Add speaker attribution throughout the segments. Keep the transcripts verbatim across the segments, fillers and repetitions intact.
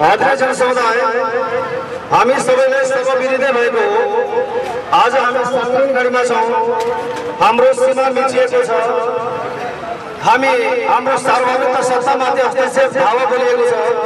Speaker 1: आदरणीय जनसमुदाय, हामी सबैलाई सर्वविदित भएको आज हामी सङ्ग्राम गरीमा छौं। हाम्रो सीमा मिचिएको छ। हामी हाम्रो सार्वभौमिक सत्तामाथि हस्तक्षेप धावा बोलिएको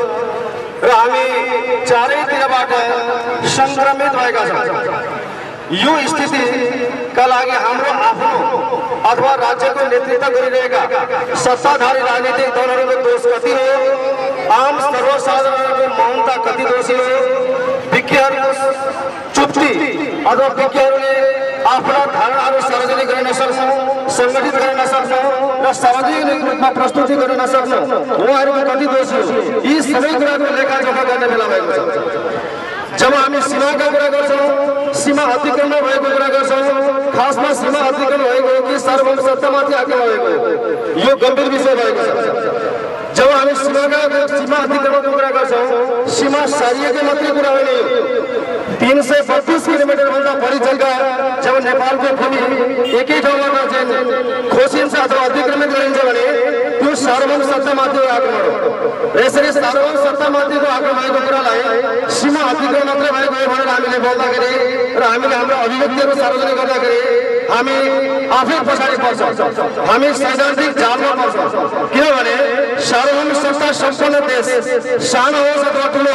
Speaker 1: छ र हामी चारैतिरबाट संक्रमित भएका छौं। यो स्थितिका लागि हाम्रो आफ्नो अथवा राज्यको नेतृत्व गरिरहेका सत्ताधारी राजनीतिक दलहरूको दोष कति हो, आम सर्वसाधारणको मौनता कति दोषी हो, विज्ञहरूको चुप्ती अथवा विज्ञहरूले आफ्ना धारणाहरू सार्वजनिक गर्न नसक्नु, सङ्गठित गर्न नसक्नु र सार्वजनिक रूपमा प्रस्तुति गर्न नसक्नु, उहाँहरूको कति दोषी हो। यी सबै कुराको लेखाजोखा गर्ने बेला भएको छ। जब हामी सीमाका कुरा गर्छौँ, सीमा अतिक्रमण भएको कुरा गर्छौँ, खासमा सीमा अतिक्रमण भएको हो कि सार्वभौम सत्तामाथि आक्रमण भएको हो, यो गम्भीर विषय भएको छ। जब हामी सीमाका सीमा अतिक्रमणको कुरा गर्छौँ, सीमा सारिएकै मात्रै कुरा होइन। तीन सय बत्तीस किलोमिटर भन्दा बढी जग्गा जब नेपालको भूमि एकै ठाउँबाट चाहिँ खोसिन्छ अथवा अतिक्रमित गरिन्छ भने त्यो सार्वभौम सत्तामाथिको आक्रमण हो। यसरी सार्वभौम सत्तामाथिको आक्रमण भएको कुरालाई सीमा अतिक्रमण मात्रै भएको हो भनेर हामीले बोल्दाखेरि र हामीले हाम्रो अभिव्यक्तिहरू सार्वजनिक गर्दाखेरि हामी आफै पछाडि पर्छौँ, हामी सैद्धान्तिक जालमा पर्छौँ। किनभने सार्वभौम सत्ता सम्पन्न देश सानो होस् अथवा ठुलो,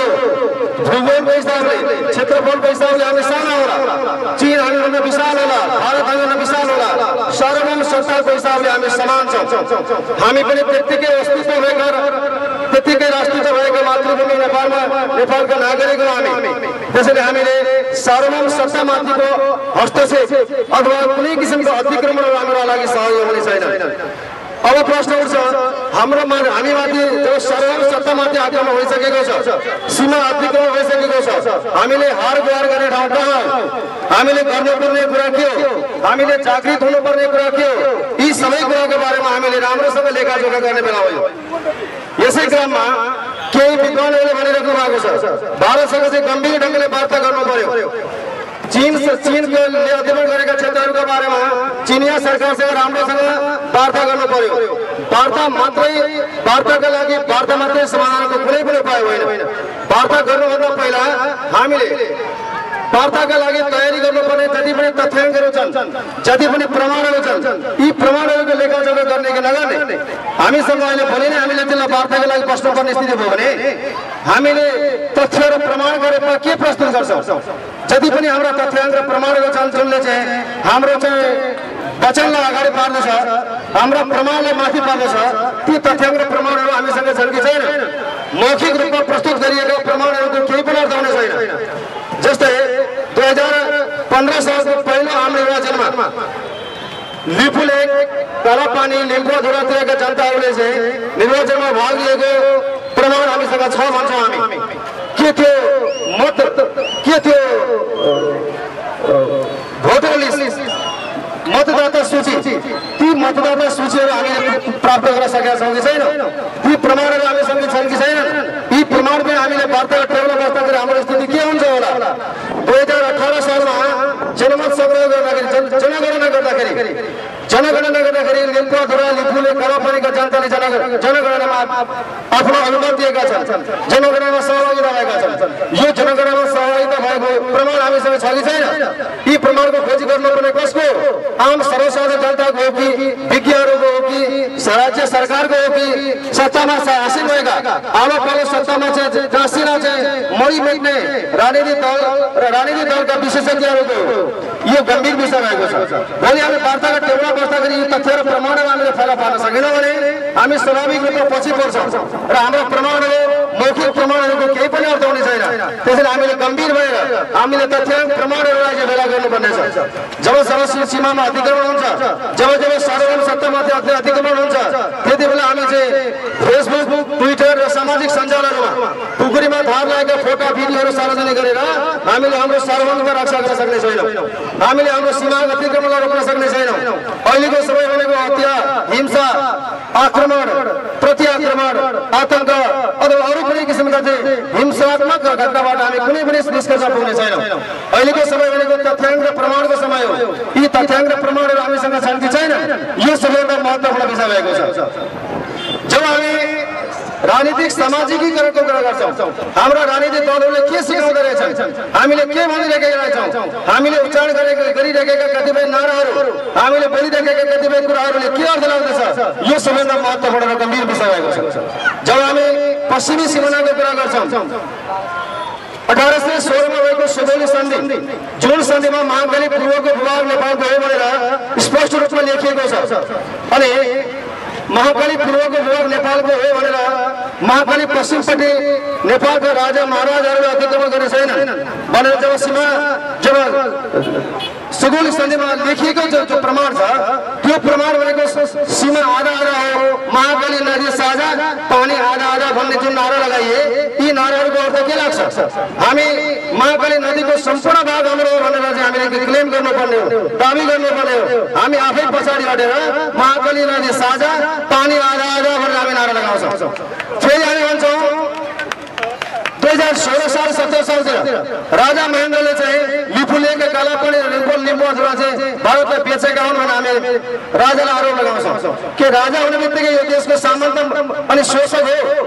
Speaker 1: भूगोलको हिसाबले क्षेत्रफलको हिसाबले हामी सानो होला, चीन हामीभन्दा विशाल होला, भारत हामीभन्दा विशाल होला, सार्वभौम सत्ताको हिसाबले हामी समान छौँ। हामी पनि त्यत्तिकै अस्तित्व भएका त्यत्तिकै राष्ट्रिय भएका मातृभूमि नेपालमा नेपालका नागरिक हौँ हामी। त्यसैले हामीले सार्वभौम सत्तामाथिको हस्तक्षेप अथवा कुनै किसिमको अतिक्रमण हाम्रो लागि सहयोग हुने छैन। अब प्रश्न उठ्छ, हाम्रो हामीमाथि जब सार्वभौम सत्तामाथि आक्रमण भइसकेको छ, सीमा अतिक्रमण भइसकेको छ, हामीले हार गुहार गर्ने ठाउँ कहाँ हो, हामीले गर्नुपर्ने कुरा के हो, हामीले जागृत हुनुपर्ने कुरा के हो, यी सबै कुराको बारेमा हामीले राम्रोसँग लेखाजोखा गर्ने बेला हो। यसै क्रममा केही विद्वानहरूले भनिराख्नु भएको छ, भारतसँग चाहिँ गम्भीर ढङ्गले वार्ता गर्नु पर्यो। चीन चीनको अतिक्रमण गरेका क्षेत्रहरूका बारेमा चिनिया सरकारसँग राम्रोसँग वार्ता गर्नु पर्यो। वार्ता मात्रै वार्ताका लागि वार्ता मात्रै समाधानको कुनै पनि उपाय होइन। वार्ता गर्नुभन्दा पहिला हामीले वार्ताका लागि तयारी गर्नुपर्ने जति पनि तथ्याङ्कहरू छन्, जति पनि प्रमाणहरू छन्, यी प्रमाणहरूको लेखाजोखा गर्ने कि नगर्ने हामीसँग अहिले भने नै हामीले त्यसलाई वार्ताका लागि बस्नुपर्ने स्थिति भयो भने हामीले तथ्य र प्रमाण गरेर के प्रस्तुत गर्छौँ। जति पनि हाम्रा तथ्याङ्क र प्रमाणहरू छन् जुनले चाहिँ हाम्रो चाहिँ वचनलाई अगाडि पार्दछ, हाम्रा प्रमाणलाई माथि पार्दछ, ती तथ्याङ्क र प्रमाणहरू हामीसँग छन् कि छैन। मौखिक रूपमा प्रस्तुत गरिएका प्रमाणहरूको केही पनि अर्थ हुने छैन। जस्तै दुई हजार पन्ध्र सालको पहिलो आम निर्वाचनमा लिपु लेक, कालापानी, लिम्बुधुरातिरका जनताहरूले चाहिँ निर्वाचनमा भाग लिएको प्रमाण हामीसँग छ भन्छौँ हामी। के थियो मत, के थियो भोटर लिस्ट, मतदाता सूची, ती मतदाता सूचीहरू हामीले प्राप्त गर्न सकेका छौँ कि छैन, ती प्रमाणहरू हामीसँग छन् कि छैन। यी प्रमाण पनि हामीले वार्ताको टेबलमा बस्दाखेरि हाम्रो स्थिति के हुन्छ होला। दुई हजार अठार सालमा जनमत सङ्ग्रह गर्दाखेरि जनगणना गर्दाखेरि जनगणना गर्दाखेरि लिम्बुधुरा, लिपुले, कालापानीका जनताले जनगणनामा आफ्नो अनुमति दिएका छन्, जनगणनामा सहभागिता भएका छन्। यो जनगणनामा सहभागिता भएको प्रमाण हामीसँग छ कि छैन। यी प्रमाणको खोजी गर्नुपर्ने कसको, आम सर्वसाधारण जनताको हो कि विज्ञहरूको हो कि राज्य सरकारको हो कि सत्तामा हासिल भएका आलो पालो सत्तामा चाहिँ टाँसिन चाहिँ मरि मेट्ने राजनीतिक दल र राजनीतिक दलका विशेषज्ञहरूको यो गम्भीर विषय भएको छ। भोलि हामी वार्ताका टेबलमा बस्दाखेरि यी तथ्य र प्रमाणहरू हामीले फेला पार्न सकेनौँ भने हामी स्वाभाविक रूपमा पछि पर्छौँ र हाम्रो प्रमाणहरू मौखिक प्रमाणहरूको केही पनि अर्थ हुने छैन। त्यसैले हामीले गम्भीर भएर हामीले तथ्याङ्क प्रमाणहरूलाई चाहिँ भेला गर्नुपर्नेछ। जब जब सीमामा अतिक्रमण हुन्छ, जब जब सार्वभौम सत्तामाथि अतिक्रमण हुन्छ, त्यति बेला हामी चाहिँ फेसबुक, ट्विटर र सामाजिक सञ्जालहरूमा टुकुरीमा धार लागेका फोटा भिडियोहरू सार्वजनिक गरेर हामीले हाम्रो सार्वभौमिकता रक्षा गर्न सक्ने छैनौँ। हामीले हाम्रो सीमा अतिक्रमणलाई रोक्न सक्ने छैनौँ। अहिलेको समय भनेको हत्या, हिंसा, आक्रमण, प्रति आक्रमण, आतंक अथवा अरू कुनै किसिमका चाहिँ हिंसात्मक घटनाबाट हामी कुनै पनि निष्कर्ष पुग्ने छैनौँ। अहिलेको समय भनेको तथ्याङ्क र प्रमाणको समय हो। यी तथ्याङ्क र प्रमाणहरू हामीसँग छन् कि छैन, यो सबैभन्दा महत्त्वपूर्ण विषय भएको छ। जब हामी राजनीतिक सामाजिकीकरणको कुरा गर्छौँ। हाम्रो राजनीतिक दलहरूले के सिकाउँदै रहेछन्, हामीले के भनिरहेका रहेछौँ, हामीले उच्चारण गरेका गरिरहेका कतिपय नाराहरू, हामीले बोलिरहेका कतिपय कुराहरूले के अर्थ लाग्दछ, यो सबैभन्दा महत्त्वपूर्ण र गम्भीर विषय भएको छ। जब हामी पश्चिमी सिमानाको कुरा गर्छौँ, अठारह सय सोह्रमा भएको सुगौली सन्धि, जुन सन्धिमा महाकाली पूर्वको भूभाग नेपालको हो भनेर स्पष्ट रूपमा लेखिएको छ अनि महाकाली पूर्वको भूभाग नेपालको हो भनेर महाकाली पश्चिमपट्टि नेपालका राजा महाराजाहरूले अतिक्रमण गर्ने छैनन् भनेर जब सीमा जब सुगौली सन्धिमा लेखिएको जो जो प्रमाण छ, त्यो प्रमाण भनेको सीमा आधा आधा हो, महाकाली नदी साझा, पानी आधा आधा भन्ने जुन नारा लगाइए, यी नाराहरूको अर्थ के लाग्छ? हामी महाकाली नदीको सम्पूर्ण भाग हाम्रो हो भनेर चाहिँ हामीले क्लेम गर्नुपर्ने हो, दाबी गर्नुपर्ने हो। हामी आफै पछाडि हटेर महाकाली नदी साझा, पानी आधा आधा भनेर हामी नारा लगाउँछौँ। फेरि हामी भन्छौँ दुई हजार सोह्र साल सत्र सालतिर राजा महेन्द्रले चाहिँ लिपुलेका कालापानी लिम्बू लिम्बू अथवा चाहिँ भारतलाई बेचेका हुन् भनेर हामी राजालाई आरोप लगाउँछौँ कि राजा हुने बित्तिकै यो देशको सामन्त अनि शोषक हो।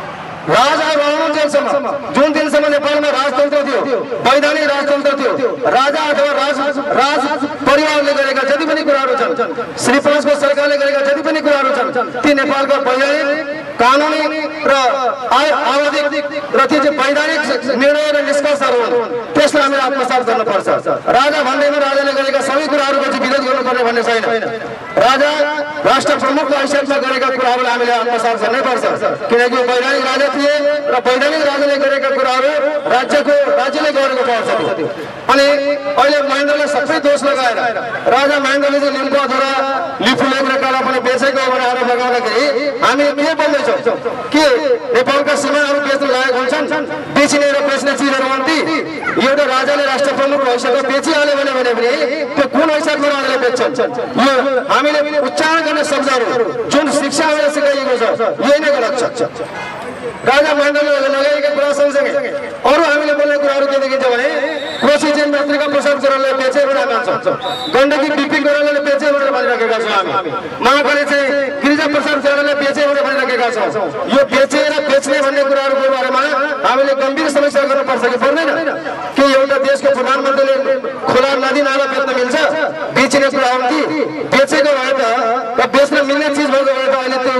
Speaker 1: राजा रहनु जेलसम्म, जुन दिनसम्म नेपालमा राजतन्त्र थियो, वैधानिक राजतन्त्र थियो, राजा अथवा राज राज परिवारले गरेका जति पनि कुराहरू छन्, श्री पाँचको सरकारले गरेका जति पनि कुराहरू छन्, ती नेपालको वैधानिक कानुनी र आवधिक र त्यो चाहिँ वैधानिक निर्णय र निष्कर्षहरू हुन्, त्यसलाई हामीले आत्मसात गर्नुपर्छ। राजा भन्दैमा राजाले गरेका सबै कुराहरूको चाहिँ विरोध गर्नुपर्ने भन्ने छैन। राजा राष्ट्र प्रमुखको हैसियतमा गरेका कुराहरूलाई हामीले आत्मसात गर्नैपर्छ, किनकि वैधानिक राजा थिए र वैधानिक राजाले गरेका कुराहरू राज्यको राज्यले गरेको पाउँछ। अनि अहिले महेन्द्रले सबै दोष लगाएर राजा महेन्द्रले चाहिँ लिम्बू अथवा लिपुलेक र कालापानी बेचेको हो भनेर आरोप लगाउँदाखेरि हामी के बोल्दैछौँ के नेपालका सीमाहरू बेच्न लागेका हुन्छन्, बेचिने र बेच्ने चिजहरू हुन्थे। एउटा राजाले राष्ट्र प्रमुखको हैसियतमा बेचिहाल्यो भने भने पनि त्यो कुन हैसियतमा राजाले बेच्छन्? यो हामीले उच्चारण गर्ने शब्दहरू जुन शिक्षा हामीले सिकाइएको छ, यही नै गलत छ। राजा महेन्द्रले लगाएका कुरा सँगसँगै अरू हामीले बोल्ने कुराहरू के देखिन्छ भने कोशी चेन पत्रिका प्रसाद कोइरालाले बेचे भनेर भन्छौँ, गण्डकी बिपी कोइरालाले बेचे भनेर भनिराखेका छौँ हामी, महाकाली चाहिँ गिरिजा प्रसाद कोइरालाले बेचे भनेर भनिराखेका छौँ। यो बेचे र बेच्ने भन्ने कुराहरूको बारेमा हामीले गम्भीर समीक्षा गर्नुपर्छ कि पर्दैन? कि एउटा देशको प्रधानमन्त्रीले खोला नदी नाला बेच्न मिल्छ? बेचिने कुरा हो कि बेचेको भए त र बेच्न मिल्ने चिज भएको भए त अहिले त्यो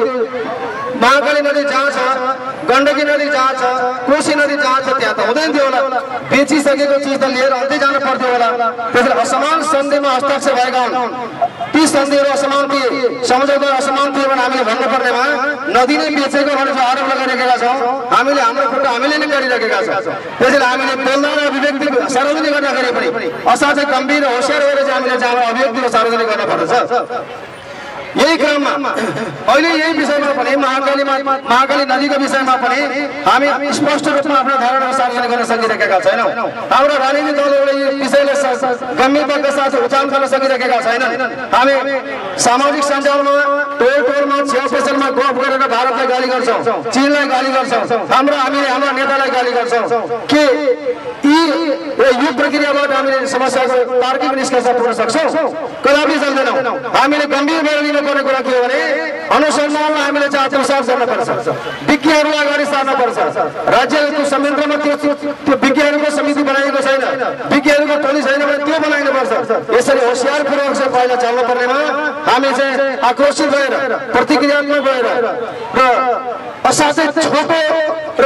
Speaker 1: महाकाली नदी जहाँ छ, गण्डकी नदी जहाँ छ, कोशी नदी जहाँ छ त्यहाँ त हुँदैन थियो होला। बेचिसकेको चिज त लिएर अझै जानु पर्थ्यो होला। त्यसैले असमान सन्धिमा हस्ताक्षर भएका हुन्, ती सन्धिहरू असमान थिए, सम्झौता असमान थिए भने हामीले भन्नुपर्नेमा नदी नै बेचेको भनेर आरोप लगाइरहेका छौँ। हामीले हाम्रो खुट्टा हामीले नै गरिरहेका छौँ। त्यसैले हामीले बोल्दा र अभिव्यक्ति सार्वजनिक गर्दाखेरि पनि असाध्यै गम्भीर होसियार भएर चाहिँ हामीले चाहिँ अभिव्यक्ति सार्वजनिक गर्नुपर्दछ। यही क्रममा अहिले यही विषयमा पनि महाकालीमा महाकाली नदीको विषयमा पनि हामी स्पष्ट रूपमा आफ्नो धारणा सार्वजनिक गर्न सकिरहेका छैनौँ। हाम्रो राजनीतिक दलहरूले यो विषयलाई गम्भीरताका साथ उचाल गर्न सकिरहेका छैनन्। हामी सामाजिक सञ्जालमा टोल टोलमा छेउ पसलमा गफ गरेर भारतलाई गाली गर्छौँ, चीनलाई गाली गर्छौँ, हाम्रो हामीले हाम्रा नेतालाई गाली गर्छौँ के यी यो प्रक्रियाबाट हामीले समस्याको तार्किक निष्कर्ष पुग्न सक्छौँ? कदापि सक्दैनौँ। हामीले गम्भीर भएर लिनुपर्ने कुरा के हो भने अनुसन्धानमा हामीले चाहिँ आत्मसात गर्नुपर्छ, विज्ञहरूलाई अगाडि सार्नुपर्छ। राज्यको संयन्त्रमा त्यो त्यो विज्ञहरूको समिति बनाइएको छैन, विज्ञहरूको टोली छैन भने त्यो बनाइनुपर्छ। यसरी होसियारपूर्वक चाहिँ पहिला चल्नु पर्नेमा हामी चाहिँ आक्रोशित भएर प्रतिक्रियात्मक भएर र असाध्यै छोटो र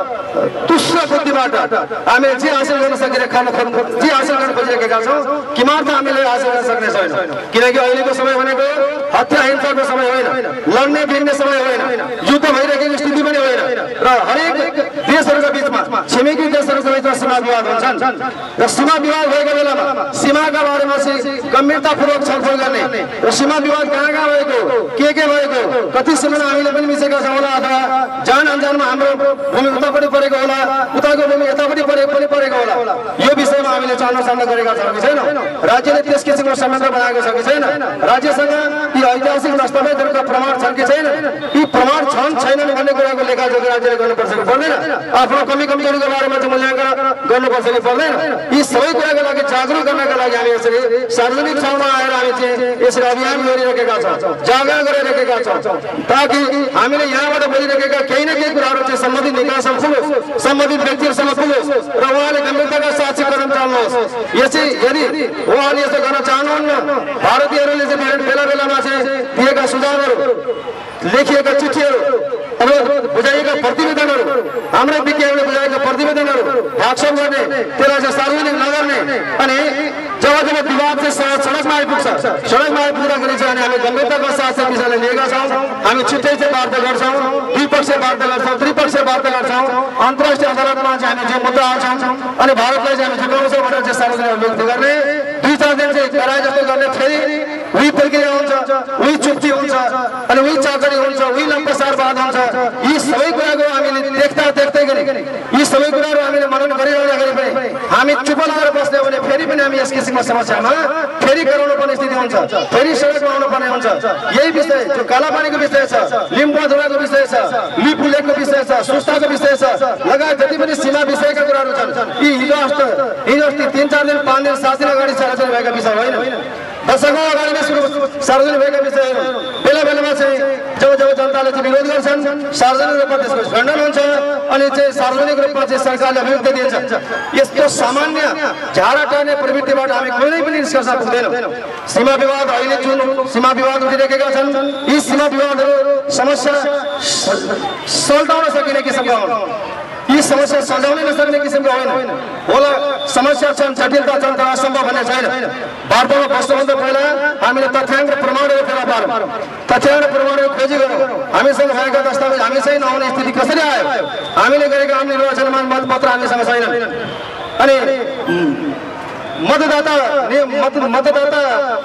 Speaker 1: तुच्छ बुद्धिबाट हामीले जे हासिल गर्न सकिरहेका जे हासिल गर्न खोजिरहेका छौँ किमार्थ हामीले हासिल गर्न सक्ने छैनौँ। किनकि अहिलेको समय भनेको हत्या हिंसाको समय होइन, लड्ने भिड्ने समय होइन, युद्ध भइरहेको स्थिति पनि होइन र हरेक देशहरूका बिचमा छिमेकी देशहरूका बिचमा सीमा विवाद हुन्छन् र सीमा विवाद भएको बेलामा सीमाका बारेमा चाहिँ गम्भीरतापूर्वक छलफल गर्ने र सीमा विवाद कहाँ कहाँ भएको, के के भएको, कति सीमामा हामीले पनि मिसेका छौँ होला अथवा जान अनजानमा हाम्रो भूमि उतापट्टि परेको होला, उताको भूमि यतापट्टि परे पनि परेको होला। यो विषयमा हामीले अनुसन्धान गरेका छौँ कि छैनौँ? राज्यले त्यस किसिमको संयन्त्र बनाएको छ कि छैन? राज्यसँग यी ऐतिहासिक दस्तावेजहरूका प्रमाण छन् कि छैन? यी प्रमाण छन् छैनन् भन्ने कुराको लेखाजोखा राज्यले गर्नुपर्छ कि पर्दैन आफ्नो कमी कमजोरीको बारेमा चाहिँ मूल्याङ्कन गर्नुपर्छ कि पर्दैन यी सबै कुराको लागि जागरुक गर्नका लागि हामी यसरी सार्वजनिक ठाउँमा आएर हामी चाहिँ यसरी अभियान गरिरहेका छौँ जागरण गरिरहेका छौँ ताकि हामीले यहाँबाट बोलिरहेका केही न केही कुराहरू चाहिँ सम्बन्धित निकायसम्म पुगोस् सम्बन्धित व्यक्तिहरूसम्म पुगोस् र उहाँले गम्भीरताका साथ चाहिँ कदम चाल्नुहोस् यसै यदि उहाँले यस्तो गर्न चाहनुहुन्न भारतीयहरूले चाहिँ बेला बेलामा चाहिँ दिएका सुझावहरू लेखिएका चिठीहरू अब बुझाइएका प्रतिवेदनहरू हाम्रै विज्ञहरूले बुझाएका प्रतिवेदनहरू भागसम गर्ने त्यसलाई चाहिँ सार्वजनिक नगर्ने अनि जब जब विवाद चाहिँ सडकमा आइपुग्छ सडकमा आइपुग्दाखेरि चाहिँ हामी गम्भीरताका साथ चाहिँ विषयलाई लिएका छौँ हामी छिट्टै चाहिँ वार्ता गर्छौँ द्विपक्षीय वार्ता गर्छौँ त्रिपक्षीय वार्ता गर्छौँ अन्तर्राष्ट्रिय अदालतमा चाहिँ हामी जो मुद्दा आउँछौँ अनि भारतलाई चाहिँ हामी झुकाउँछौँ भनेर चाहिँ सार्वजनिक अभिव्यक्ति गर्ने दुई चार दिन चाहिँ कराए जस्तो गर्ने फेरि उही प्रक्रिया हुन्छ उही चुक्ति हुन्छ अनि उही चाकरी हुन्छ उही लम्पसारवाद हुन्छ यी सबै कुराको हामीले देख्दा देख्दै गरी यी सबै कुराहरू हामीले मनन गरिरहँदाखेरि पनि हामी चुप लागेर बस्ने भने फेरि पनि हामी यस किसिमको समस्यामा फेरि गराउनु पर्ने स्थिति हुन्छ फेरि सडकमा आउनु पर्ने हुन्छ यही विषय जो कालापानीको विषय छ लिम्बुवाधुराको विषय छ लिपुलेकको विषय छ सुस्ताको विषय छ लगायत जति पनि सीमा विषयका कुराहरू छन् यी हिजो अस्ति हिजो अस्ति तिन चार दिन पाँच दिन सात दिन अगाडि सार्वजनिक भएका विषय होइन दशकौँ अगाडि नै सुरु सार्वजनिक भएका विषयहरू बेला बेलामा चाहिँ जब जब जनताले चाहिँ विरोध गर्छन् सार्वजनिक रूपमा त्यसको खण्डन हुन्छ अनि चाहिँ सार्वजनिक रूपमा चाहिँ सरकारले अभिव्यक्ति दिन्छ यस्तो सामान्य झाडा टार्ने प्रवृत्तिबाट हामी कुनै पनि निष्कर्ष पुग्दैनौँ सीमा विवाद अहिले जुन सीमा विवाद उठिरहेका छन् यी सीमा विवादहरू समस्या सल्टाउन सकिने किसिमका हुन् यी समस्या सल्टाउनै नसक्ने किसिमको होइन होला समस्या छन् जटिलता छन् तर असम्भव भन्ने छैन वार्तामा बस्नुभन्दा पहिला हामीले तथ्याङ्क र प्रमाणहरू फेला पारौँ तथ्याङ्क र प्रमाणहरू खोजी गरौँ हामीसँग भएका दस्तावेज हामीसँग नहुने स्थिति कसरी आयो हामीले गरेका आम निर्वाचनमा मतपत्र हामीसँग छैन अनि मतदाता मतदाता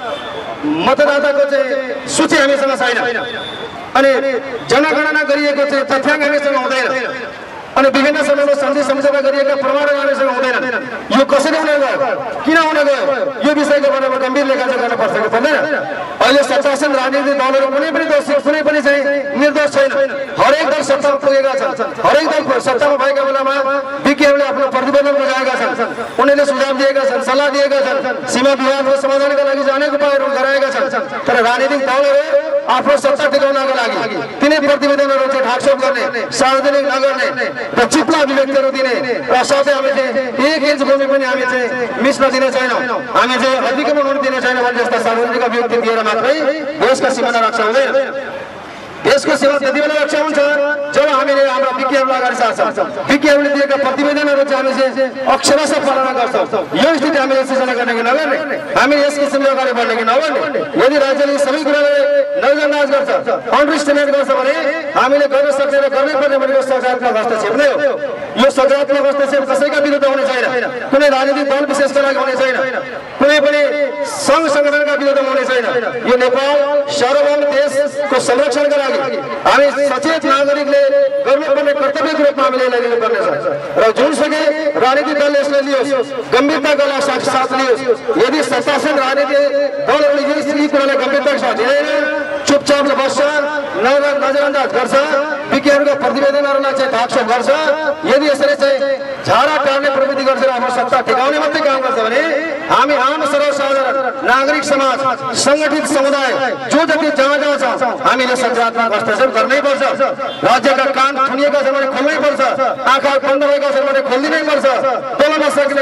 Speaker 1: मतदाताको चाहिँ सूची हामीसँग छैन अनि जनगणना गरिएको चाहिँ तथ्याङ्क हामीसँग हुँदैन अनि विभिन्न समयमा सन्धि सम्झौता गरिएका प्रमाणहरू हामीसँग हुँदैनन् यो कसरी हुन गयो किन हुन गयो यो विषयको बारेमा गम्भीर लेखाजोखा गर्नुपर्छ कि पर्दैन अहिले सत्तासीन राजनीतिक दलहरू कुनै पनि दोषी कुनै पनि चाहिँ निर्दोष छैन हरेक दल सत्तामा पुगेका छन् हरेक दल सत्तामा भएका बेलामा विज्ञहरूले आफ्नो प्रतिवेदन बुझाएका छन् उनीहरूले सुझाव दिएका छन् सल्लाह दिएका छन् सीमा विवादको समाधानका लागि चाहिँ अनेक उपायहरू गराएका छन् तर राजनीतिक दलहरू आफ्नो सत्ता टिकाउनका लागि तिनै प्रतिवेदनहरू चाहिँ ढाकछोप गर्ने सार्वजनिक नगर्ने र चिप्ला अभिव्यक्तिहरू दिने र साथै हामी चाहिँ एक इन्च भूमि पनि हामी चाहिँ मिच्न दिने छैनौँ हामी चाहिँ अतिक्रमण हुन दिने छैनौँ भन्ने जस्ता सार्वजनिक अभिव्यक्ति दिएर मात्रै देशका सिमाना रक्षा हुँदैन देशको सीमा त्यति बेला रक्षा हुन्छ जब हामीले हाम्रा विज्ञहरूलाई अगाडि सार्छौँ विज्ञहरूले दिएका प्रतिवेदनहरू चाहिँ हामी चाहिँ अक्षरशः पालना गर्छौँ यो स्थिति हामीले सिर्जना गर्ने कि नगर्ने हामीले यस किसिमले अगाडि बढ्ने कि नबढ्ने यदि राज्यले सबै कुरालाई नजरअन्दाज गर्छ अन्डर एस्टिमेट गर्छ भने हामीले गर्न सक्ने र गर्नै पर्ने भनेको सकारात्मक हस्तक्षेप नै हो यो सकारात्मक हस्तक्षेप कसैका विरुद्ध हुने छैन कुनै राजनीतिक दल विशेषका लागि हुने छैन कुनै पनि सङ्घ सङ्गठनका विरुद्ध हुने छैन यो नेपाल सार्वभौम देशको संरक्षणका लागि हामी सचेत नागरिकले गर्नुपर्ने कर्तव्यको रूपमा हामीले यसलाई लिनुपर्नेछ र जुनसुकै राजनीतिक दलले यसलाई लियोस् गम्भीरताका साथ लियोस् यदि सत्तासीन राजनीतिक दलहरूले यी कुरालाई गम्भीरताका साथ लिँदैन चुपचापले बस्छ नजरअन्दाज गर्छ विज्ञहरूको प्रतिवेदनहरूलाई चाहिँ ढाकछोप गर्छ यदि यसरी चाहिँ झाडा टार्ने प्रवृत्ति गर्छ र आफ्नो सत्ता टिकाउने मात्रै काम गर्छ भने हामी आम सर्वसाधारण नागरिक समाज सङ्गठित समुदाय जो जति जहाँ जहाँ छ हामीले सकारात्मक हस्तक्षेप गर्नै पर्छ राज्यका कान थुनिएका छन् भने खोल्नै पर्छ आँखा बन्द भएका छन् भने खोलिदिनै पर्छ बोल्न नसक्ने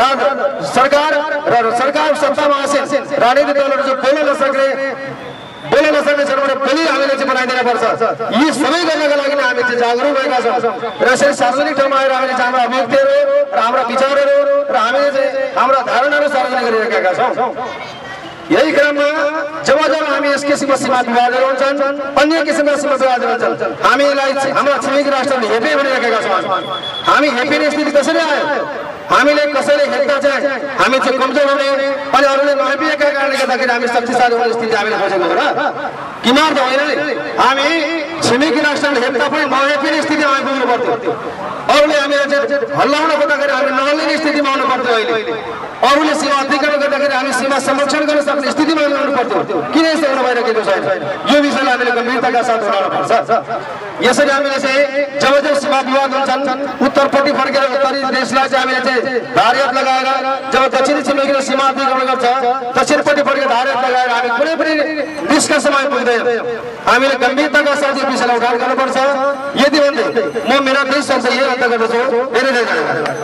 Speaker 1: सरकार र सरकार सत्तामा आसीन राजनीतिक दलहरू जो बोल्न नसक्ने बोल्न नसक्ने छन् भने बोली हामीले चाहिँ बनाइदिन पर्छ यी सबै गर्नका लागि नै हामी चाहिँ जागरुक भएका छौँ र यसरी सार्वजनिक ठाउँमा आएर हामीले चाहिँ हाम्रा अभिव्यक्तिहरू र हाम्रा विचारहरू र हामीले चाहिँ हाम्रा धारणाहरू सार्वजनिक गरिरहेका छौँ यही क्रममा जब जब हामी यस किसिमका सीमा विवादहरू हुन्छन् अन्य किसिमका सीमा विवादहरू हुन्छन् हामीलाई हाम्रा छिमेकी राष्ट्रले हेपे भनिरहेका छौँ हामी हेपिने स्थिति कसरी आयो हामीले कसैले हेप्दा चाहिँ हामी चाहिँ कमजोर हुने अनि अरूले नहेपिएका कारणले गर्दाखेरि हामी शक्तिशाली हुने स्थिति हामीले खोजेको हो र किमार त होइन नि हामी छिमेकी राष्ट्रले हेप्दा पनि नहेपिने स्थितिमा आइपुग्नु पर्थ्यो अरूले हामीलाई चाहिँ हल्लाउन खोज्दाखेरि हामी नहल्लिने स्थितिमा आउनु पर्थ्यो अहिले अरूले सीमा अतिक्रमण गर्दाखेरि हामी सीमा संरक्षण गर्न सक्ने स्थितिमा हामी हुनु पर्थ्यो। किन यस्तो हुन भइरहेको छैन? यो विषयलाई हामीले गम्भीरताका साथ उठाउन पर्छ। यसरी हामीले चाहिँ जब जब सीमा विवाद हुन्छन् उत्तरपट्टि फर्केर उत्तरी देशलाई चाहिँ हामीले चाहिँ धारयात लगाएर, जब दक्षिणी छिमेकीले सीमा अतिक्रमण गर्छ दक्षिणपट्टि फर्केर धारयात लगाएर हामी कुनै पनि निष्कर्षमा पुग्दैन। हामीले गम्भीरताका साथ यो विषयलाई उठान गर्नुपर्छ। यदि भन्दै म मेरा दुई शब्द यही अन्त गर्दछु। धेरै धेरै धन्यवाद।